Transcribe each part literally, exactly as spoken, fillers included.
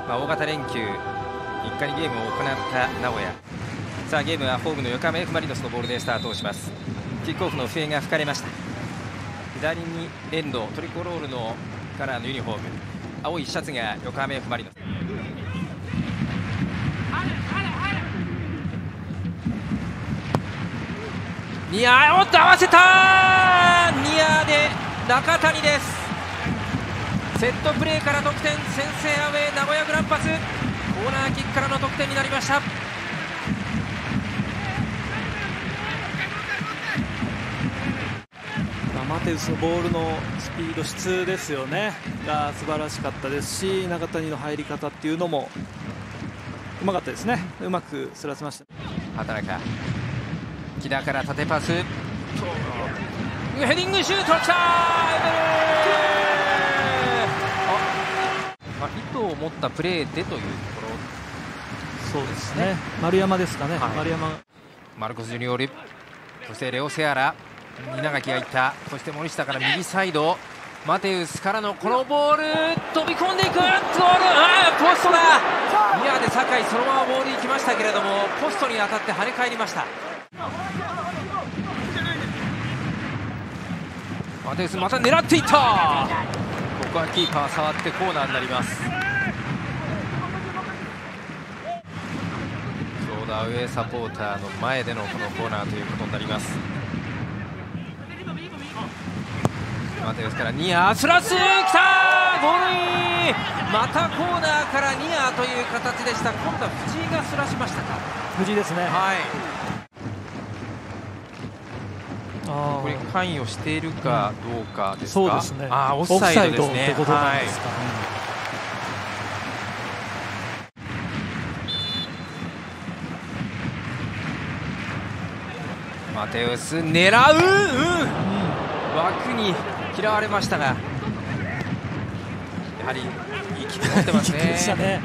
まあ、大型連休みっかにゲームを行った名古屋。さあゲームはホームの横浜 F ・マリノスのボールでスタートをします。キックオフの笛が吹かれました。左にエンドトリコロールのカラーのユニフォーム、青いシャツが横浜 F ・マリノス。ニアー、おっと合わせた、ニアーで中谷です。セットプレーから得点、先制アウェー名古屋グランパス、コーナーキックからの得点になりました。 マテウスのボールのスピード、質ですよねが素晴らしかったですし、中谷の入り方っていうのもうまかったですね。うまくすらせました。 畑中、木田から縦パス、ヘディングシュートきた、エベル、まあ、意図を持ったプレーでというところ。 そうですね、丸山ですかね、はい、丸山、 マルコス・ジュニオール、そしてレオ・セアラ、稲垣がいった、そして森下から右サイド、マテウスからのこのボール、飛び込んでいく、ゴール、あーポストだ、ニアで酒井、そのままボール行きましたけれども、ポストに当たって跳ね返りました。マテウス、また狙っていった、ここはキーパー触ってコーナーになります。ちょうどアウェーサポーターの前でのこのコーナーということになります。マテウスからニア、スラス、きたー、ゴールイン、またコーナーからニアという形でした。今度は藤井がスラしましたか。 藤井ですね、 はい、 あこれ関与しているかどうかですか。 そうですね、 あー、オフサイドですね。 ってことなんですか、はいうん、マテウス狙う、うん、枠に嫌われましたが、やはりいいキック持ってますね。 でしたね、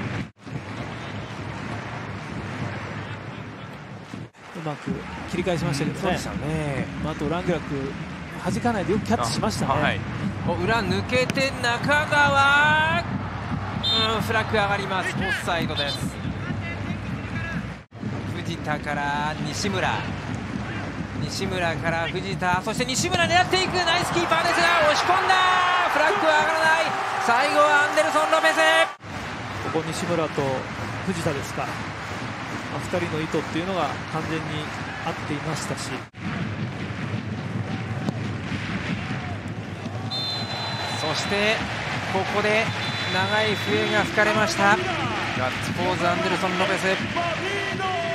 うまく切り返しましたけどね。 そうでしたね。 あとラングラック弾かないでよくキャッチしましたね。 はい、裏抜けて中川、うん、フラッグ上がります。オフサイドです。藤田から西村、西村から藤田、そして西村狙っていく、ナイスキーパーですが押し込んだ、フラッグは上がらない、最後はアンデルソン・ロペス。 ここ西村と藤田ですか、まあ、ふたりの意図っていうのが完全に合っていましたし、 そしてここで長い笛が吹かれました。ガッツポーズアンデルソン・ロペス。